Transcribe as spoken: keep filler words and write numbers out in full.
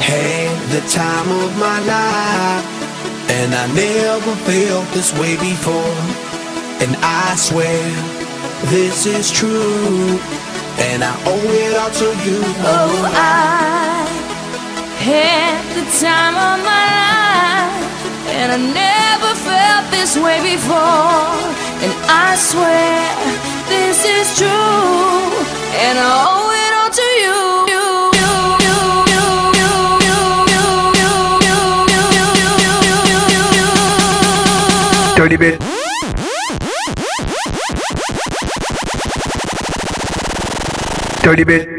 Had the time of my life, and I never felt this way before. And I swear this is true, and I owe it all to you. Oh, I had the time of my life, and I never felt this way before. And I swear this is true, and I owe it all to you. Dirty bit. Dirty bit.